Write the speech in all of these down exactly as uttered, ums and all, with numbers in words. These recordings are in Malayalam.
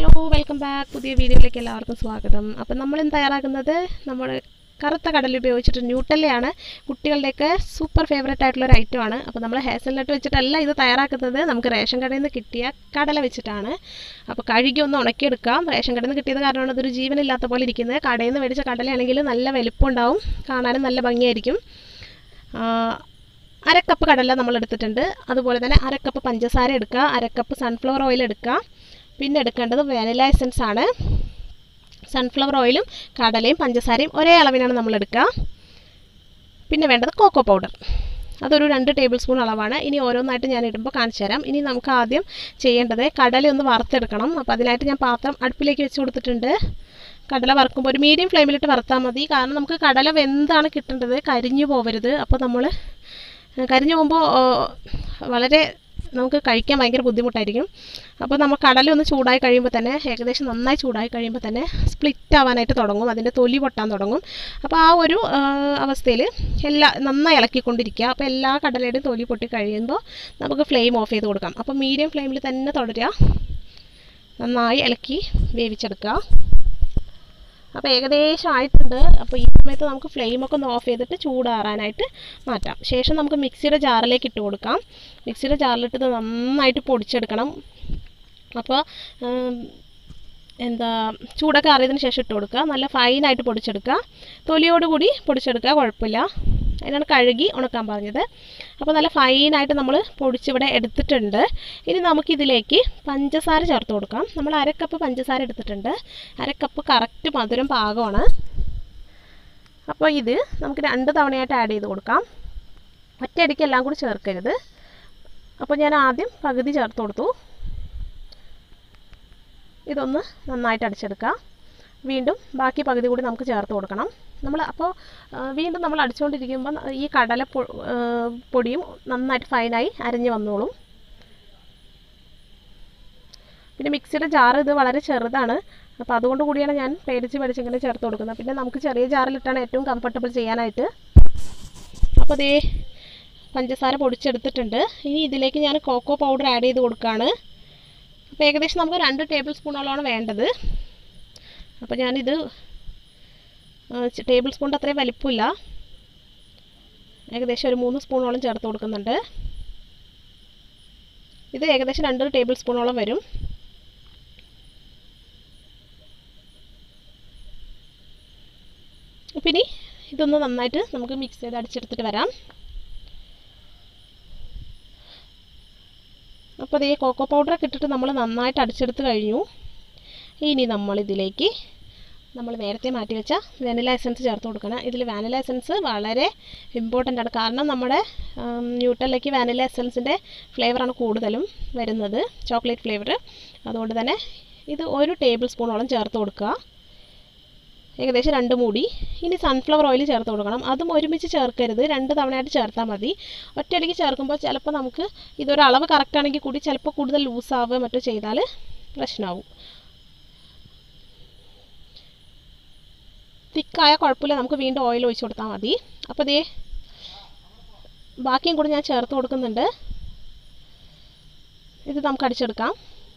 Hello welcome back. പുതിയ വീഡിയോയിലേക്ക് എല്ലാവർക്കും സ്വാഗതം. അപ്പം നമ്മൾ ഇന്ന് തയ്യാറാക്കുന്നത് നമ്മൾ കറുത്ത കടല ഉപയോഗിച്ചിട്ട് ന്യൂട്ടല്ലയാണ്. കുട്ടികളുടെയൊക്കെ സൂപ്പർ ഫേവറേറ്റ് ആയിട്ടുള്ളൊരു ഐറ്റമാണ്. അപ്പോൾ നമ്മൾ ഹേസൽനട്ട് വെച്ചിട്ടല്ല ഇത് തയ്യാറാക്കുന്നത്, നമുക്ക് റേഷൻ കടയിൽ നിന്ന് കിട്ടിയ കടല വെച്ചിട്ടാണ്. അപ്പോൾ കഴുകി ഒന്ന് ഉണക്കിയെടുക്കാം. റേഷൻ കടയിൽ നിന്ന് കിട്ടിയത് കാരണമാണ് അതൊരു ജീവനില്ലാത്ത പോലെ ഇരിക്കുന്നത്. കടയിൽ നിന്ന് മേടിച്ച കടലയാണെങ്കിൽ നല്ല വലിപ്പം ഉണ്ടാവും, കാണാനും നല്ല ഭംഗിയായിരിക്കും. അരക്കപ്പ് കടല നമ്മൾ എടുത്തിട്ടുണ്ട്. അതുപോലെ തന്നെ അരക്കപ്പ് പഞ്ചസാര എടുക്കുക, അരക്കപ്പ് സൺഫ്ലവർ ഓയിൽ എടുക്കുക. പിന്നെ എടുക്കേണ്ടത് വാനില എസൻസ് ആണ്. സൺഫ്ലവർ ഓയിലും കടലയും പഞ്ചസാരയും ഒരേ അളവിനാണ് നമ്മൾ എടുക്കുക. പിന്നെ വേണ്ടത് കോക്കോ പൗഡർ, അതൊരു രണ്ട് ടേബിൾ സ്പൂൺ അളവാണ്. ഇനി ഓരോന്നായിട്ട് ഞാൻ ഇടുമ്പോൾ കാണിച്ചു തരാം. ഇനി നമുക്ക് ആദ്യം ചെയ്യേണ്ടത് കടല ഒന്ന് വറുത്തെടുക്കണം. അപ്പോൾ അതിനായിട്ട് ഞാൻ പാത്രം അടുപ്പിലേക്ക് വെച്ച് കൊടുത്തിട്ടുണ്ട്. കടല വറുക്കുമ്പോൾ ഒരു മീഡിയം ഫ്ലെയിമിലിട്ട് വറുത്താൽ മതി, കാരണം നമുക്ക് കടല വെന്താണ് കിട്ടേണ്ടത്, കരിഞ്ഞു പോകരുത്. അപ്പോൾ നമ്മൾ കരിഞ്ഞു പോകുമ്പോൾ വളരെ നമുക്ക് കഴിക്കാൻ ഭയങ്കര ബുദ്ധിമുട്ടായിരിക്കും. അപ്പോൾ നമ്മൾ കടല ഒന്ന് ചൂടായി കഴിയുമ്പോൾ തന്നെ, ഏകദേശം നന്നായി ചൂടായി കഴിയുമ്പോൾ തന്നെ സ്പ്ലിറ്റ് ആവാനായിട്ട് തുടങ്ങും, അതിൻ്റെ തൊലി പൊട്ടാൻ തുടങ്ങും. അപ്പോൾ ആ ഒരു അവസ്ഥയിൽ എല്ലാ നന്നായി ഇളക്കിക്കൊണ്ടിരിക്കുക. അപ്പോൾ എല്ലാ കടലയുടെയും തൊലി പൊട്ടി കഴിയുമ്പോൾ നമുക്ക് ഫ്ലെയിം ഓഫ് ചെയ്ത് കൊടുക്കാം. അപ്പോൾ മീഡിയം ഫ്ലെയിമിൽ തന്നെ തുടരുക, നന്നായി ഇളക്കി വേവിച്ചെടുക്കുക. അപ്പോൾ ഏകദേശം ആയിട്ടുണ്ട്. അപ്പോൾ ഈ സമയത്ത് നമുക്ക് ഫ്ലെയിമൊക്കെ ഒന്ന് ഓഫ് ചെയ്തിട്ട് ചൂടാറാനായിട്ട് മാറ്റാം. ശേഷം നമുക്ക് മിക്സിയുടെ ജാറിലേക്ക് ഇട്ട് കൊടുക്കാം. മിക്സിയുടെ ജാറിലിട്ട് നന്നായിട്ട് പൊടിച്ചെടുക്കണം. അപ്പോൾ എന്താ ചൂടൊക്കെ അറിയതിന് ശേഷം ഇട്ട് കൊടുക്കുക. നല്ല ഫൈനായിട്ട് പൊടിച്ചെടുക്കുക, തൊലിയോടുകൂടി പൊടിച്ചെടുക്കുക, കുഴപ്പമില്ല. അതിനാണ് കഴുകി ഉണക്കാൻ പറഞ്ഞത്. അപ്പോൾ നല്ല ഫൈനായിട്ട് നമ്മൾ പൊടിച്ചിവിടെ എടുത്തിട്ടുണ്ട്. ഇനി നമുക്കിതിലേക്ക് പഞ്ചസാര ചേർത്ത് കൊടുക്കാം. നമ്മൾ അരക്കപ്പ് പഞ്ചസാര എടുത്തിട്ടുണ്ട്. അരക്കപ്പ് കറക്റ്റ് മധുരം പാകമാണ്. അപ്പോൾ ഇത് നമുക്ക് രണ്ട് തവണയായിട്ട് ആഡ് ചെയ്ത് കൊടുക്കാം. ഒറ്റയടിക്ക് എല്ലാം കൂടി ചേർക്കരുത്. അപ്പോൾ ഞാൻ ആദ്യം പകുതി ചേർത്ത് കൊടുത്തു. ഇതൊന്ന് നന്നായിട്ട് അടിച്ചെടുക്കുക. വീണ്ടും ബാക്കി പകുതി കൂടി നമുക്ക് ചേർത്ത് കൊടുക്കണം. നമ്മൾ അപ്പോൾ വീണ്ടും നമ്മൾ അടിച്ചുകൊണ്ടിരിക്കുമ്പോൾ ഈ കടല പൊടിയും നന്നായിട്ട് ഫൈനായി അരഞ്ഞ് വന്നോളും. പിന്നെ മിക്സിയുടെ ജാർ ഇത് വളരെ ചെറുതാണ്, അപ്പോൾ അതുകൊണ്ട് കൂടിയാണ് ഞാൻ പേടിച്ച് പേടിച്ച് ഇങ്ങനെ ചേർത്ത് കൊടുക്കുന്നത്. പിന്നെ നമുക്ക് ചെറിയ ജാറിലിട്ടാണ് ഏറ്റവും കംഫർട്ടബിൾ ചെയ്യാനായിട്ട്. അപ്പോൾ ദേ പഞ്ചസാര പൊടിച്ചെടുത്തിട്ടുണ്ട്. ഇനി ഇതിലേക്ക് ഞാൻ കോക്കോ പൗഡർ ആഡ് ചെയ്ത് കൊടുക്കുകയാണ്. അപ്പോൾ ഏകദേശം നമുക്ക് രണ്ട് ടേബിൾ സ്പൂണോളമാണ് വേണ്ടത്. അപ്പോൾ ഞാനിത് ടേബിൾ സ്പൂണിൻ്റെ അത്രയും വലിപ്പമില്ല, ഏകദേശം ഒരു മൂന്ന് സ്പൂണോളം ചേർത്ത് കൊടുക്കുന്നുണ്ട്. ഇത് ഏകദേശം രണ്ട് ടേബിൾ സ്പൂണോളം വരും. അപ്പം ഇനി ഇതൊന്ന് നന്നായിട്ട് നമുക്ക് മിക്സ് ചെയ്ത് അടിച്ചെടുത്തിട്ട് വരാം. അപ്പോൾ ഈ കോക്കോ പൗഡറൊക്കെ ഇട്ടിട്ട് നമ്മൾ നന്നായിട്ട് അടിച്ചെടുത്ത് കഴിഞ്ഞു. ഇനി നമ്മളിതിലേക്ക് നമ്മൾ നേരത്തെ മാറ്റി വെച്ച വാനില എസൻസ് ചേർത്ത് കൊടുക്കണം. ഇതിൽ വാനില എസൻസ് വളരെ ഇമ്പോർട്ടൻ്റ് ആണ്, കാരണം നമ്മുടെ ന്യൂട്ടല്ലയ്ക്ക് വാനില എസൻസിൻ്റെ ഫ്ലേവറാണ് കൂടുതലും വരുന്നത്, ചോക്ലേറ്റ് ഫ്ലേവർ. അതുകൊണ്ട് തന്നെ ഇത് ഒരു ടേബിൾ സ്പൂണോളം ചേർത്ത് കൊടുക്കുക, ഏകദേശം രണ്ട് മൂടി. ഇനി സൺഫ്ലവർ ഓയിൽ ചേർത്ത് കൊടുക്കണം. അതും ഒരുമിച്ച് ചേർക്കരുത്, രണ്ട് തവണയായിട്ട് ചേർത്താൽ മതി. ഒറ്റയടിക്ക് ചേർക്കുമ്പോൾ ചിലപ്പോൾ നമുക്ക് ഇതൊരളവ് കറക്റ്റാണെങ്കിൽ കൂടി ചിലപ്പോൾ കൂടുതൽ ലൂസാവുകയോ മറ്റോ ചെയ്താൽ പ്രശ്നമാവും. തിക്കായ കുഴപ്പമില്ല, നമുക്ക് വീണ്ടും ഓയിൽ ഒഴിച്ച് കൊടുത്താൽ മതി. അപ്പോൾ ദേ ബാക്കിയും കൂടി ഞാൻ ചേർത്ത് കൊടുക്കുന്നുണ്ട്. ഇത് നമുക്ക് അടിച്ചെടുക്കാം.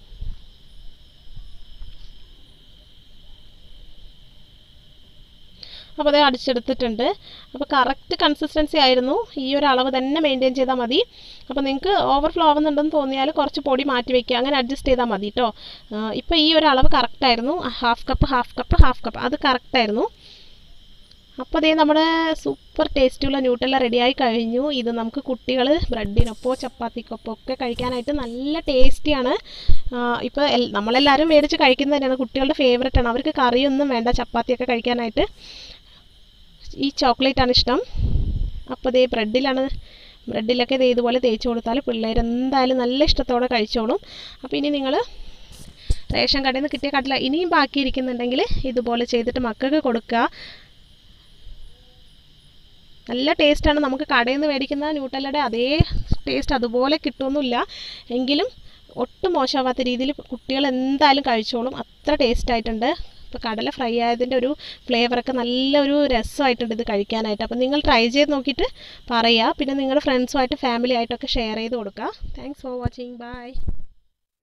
അപ്പോൾ അത് അടിച്ചെടുത്തിട്ടുണ്ട്. അപ്പോൾ കറക്റ്റ് കൺസിസ്റ്റൻസി ആയിരുന്നു, ഈ ഒരു അളവ് തന്നെ മെയിൻറ്റെയിൻ ചെയ്താൽ മതി. അപ്പോൾ നിങ്ങൾക്ക് ഓവർഫ്ലോ ആവുന്നുണ്ടെന്ന് തോന്നിയാൽ കുറച്ച് പൊടി മാറ്റി വയ്ക്കുക, അങ്ങനെ അഡ്ജസ്റ്റ് ചെയ്താൽ മതി കേട്ടോ. ഇപ്പോൾ ഈ ഒരു അളവ് കറക്റ്റായിരുന്നു, half cup half cup half cup അത് കറക്റ്റായിരുന്നു. അപ്പോൾ അതേ നമ്മുടെ സൂപ്പർ ടേസ്റ്റുള്ള ന്യൂട്ടല്ല റെഡിയായി കഴിഞ്ഞു. ഇത് നമുക്ക് കുട്ടികൾ ബ്രെഡിനൊപ്പോ ചപ്പാത്തിക്കൊപ്പോ ഒക്കെ കഴിക്കാനായിട്ട് നല്ല ടേസ്റ്റിയാണ്. ഇപ്പോൾ നമ്മളെല്ലാവരും മേടിച്ച് കഴിക്കുന്നത് തന്നെയാണ്, കുട്ടികളുടെ ഫേവറേറ്റ് ആണ്. അവർക്ക് കറിയൊന്നും വേണ്ട, ചപ്പാത്തിയൊക്കെ കഴിക്കാനായിട്ട് ഈ ചോക്ലേറ്റാണ് ഇഷ്ടം. അപ്പോൾ ദേ ബ്രെഡിലാണ് ബ്രെഡിലൊക്കെ ദേ ഇതുപോലെ തേച്ച് കൊടുത്താൽ പിള്ളേർ എന്തായാലും നല്ല ഇഷ്ടത്തോടെ കഴിച്ചോളും. അപ്പോൾ ഇനി നിങ്ങൾ റേഷൻ കടയിൽ നിന്ന് കിട്ടിയ കടല ഇനിയും ബാക്കിയിരിക്കുന്നുണ്ടെങ്കിൽ ഇതുപോലെ ചെയ്തിട്ട് മക്കൾക്ക് കൊടുക്കുക. നല്ല ടേസ്റ്റാണ്. നമുക്ക് കടയിൽ നിന്ന് മേടിക്കുന്ന ന്യൂട്ടല്ലയുടെ അതേ ടേസ്റ്റ് അതുപോലെ കിട്ടുമൊന്നുമില്ല, എങ്കിലും ഒട്ടും മോശമാവാത്ത രീതിയിൽ കുട്ടികൾ എന്തായാലും കഴിച്ചോളും, അത്ര ടേസ്റ്റ് ആയിട്ടുണ്ട്. ഇപ്പോൾ കടല ഫ്രൈ ആയതിൻ്റെ ഒരു ഫ്ലേവറൊക്കെ നല്ലൊരു രസമായിട്ടുണ്ട് ഇത് കഴിക്കാനായിട്ട്. അപ്പോൾ നിങ്ങൾ ട്രൈ ചെയ്ത് നോക്കിയിട്ട് പറയുക. പിന്നെ നിങ്ങളുടെ ഫ്രണ്ട്സുമായിട്ട് ഫാമിലി ആയിട്ടൊക്കെ ഷെയർ ചെയ്ത് കൊടുക്കുക. Thanks for watching. ബൈ.